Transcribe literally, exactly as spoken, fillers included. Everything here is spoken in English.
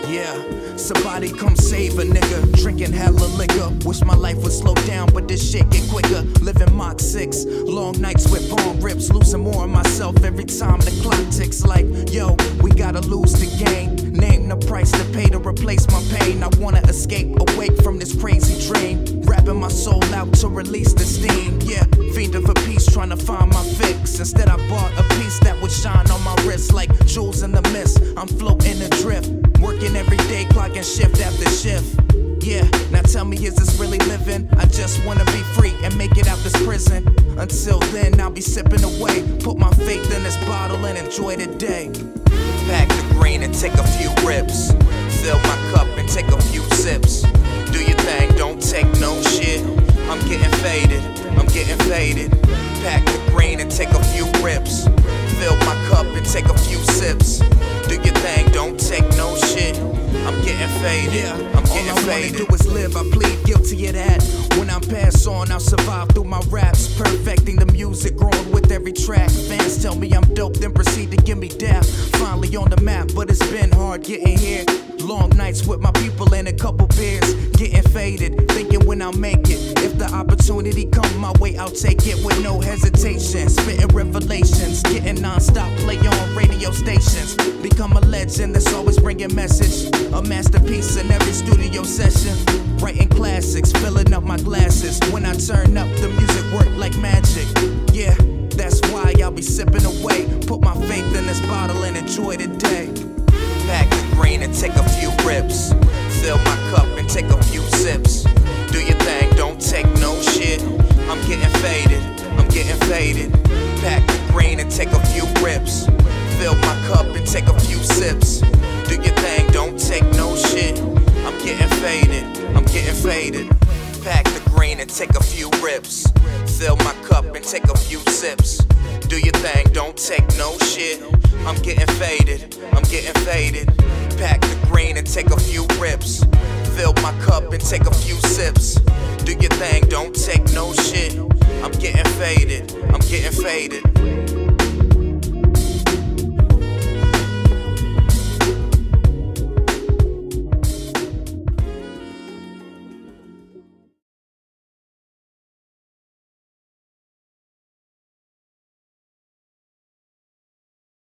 Yeah, somebody come save a nigga. Drinking hella liquor. Wish my life would slow down, but this shit get quicker. Living Mach six, long nights with bomb rips. Losing more of myself every time the clock ticks. Like, yo, we gotta lose the game. Name the price to pay to replace my pain. I wanna escape, awake from this crazy dream. Rapping my soul out to release the steam. Yeah, fiending for peace, trying to find my fix. Instead I bought a piece that would shine on my wrist like jewels in the mist. I'm floating adrift, working every day, clocking shift after shift. Yeah, now tell me, is this really living? I just wanna be free and make it out this prison. Until then, I'll be sipping away. Put my faith in this bottle and enjoy the day. Pack the green and take a few rips. Fill my cup and take a few sips. Do your thing, don't take no shit. I'm getting faded, I'm getting faded. Pack the green and take a few rips. Fill my cup and take a few sips. Do your thing, don't take no shit. I'm getting faded, yeah, I'm getting all I faded. All I wanna do is live, I plead guilty of that. When I pass on, I'll survive through my raps. Perfecting the music, growing with every track. Fans tell me I'm dope, then proceed to give me dap. Finally on the map, but it's been hard getting here. Long nights with my people and a couple beers. Getting faded, thinking when I'll make it. If the opportunity come my way, I'll take it with no hesitation. Spitting revelations, getting non-stop play on radio stations. Become a legend that's always bringing message. A masterpiece in every studio session. Writing classics, filling up my glasses. When I turn up, the music work like magic. Yeah, that's why I'll be sipping away. Put my faith in this bottle and enjoy the day. Pack the green and take a few rips. Fill my cup and take a few sips. Do your thing, don't take no shit. I'm getting faded, I'm getting faded. Pack the green and take a few rips. Fill my cup and take a few sips. Do your thing, don't take no shit. I'm getting faded, I'm getting faded. Pack the green and take a few rips. Fill my cup and take a few sips. Do your thing, don't take no shit. I'm getting faded, I'm getting faded. Pack the green and take a few rips. Fill my cup and take a few sips. Do your thing, don't take no shit. I'm getting faded, I'm getting faded.